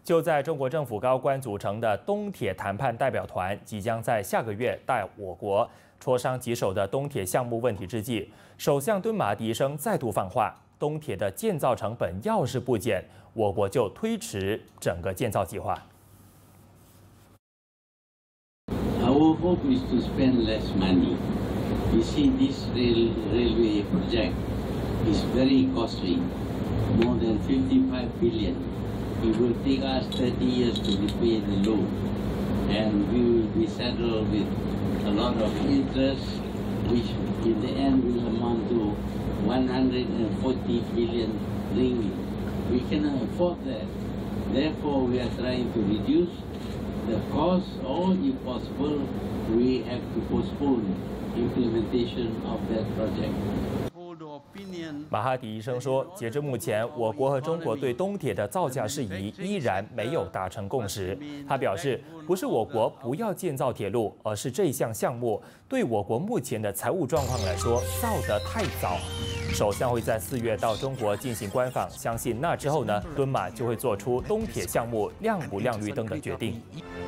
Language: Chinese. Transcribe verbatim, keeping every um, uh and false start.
就在中国政府高官组成的东铁谈判代表团即将在下个月到我国磋商棘手的东铁项目问题之际，首相敦马迪生再度放话，东铁的建造成本要是不减，我国就推迟整个建造计划。 Our hope is to spend less money. You see, this rail, railway project is very costly, more than fifty-five billion. It will take us thirty years to repay the loan, and we will be saddled with a lot of interest, which in the end will amount to one hundred forty billion ringgit. We cannot afford that. Therefore, we are trying to reduce the cost, or if possible, we have to postpone implementation of that project. 马哈迪医生说，截至目前，我国和中国对东铁的造价事宜依然没有达成共识。他表示，不是我国不要建造铁路，而是这项项目对我国目前的财务状况来说造得太早。首相会在四月到中国进行官访，相信那之后呢，敦马就会做出东铁项目亮不亮绿灯的决定。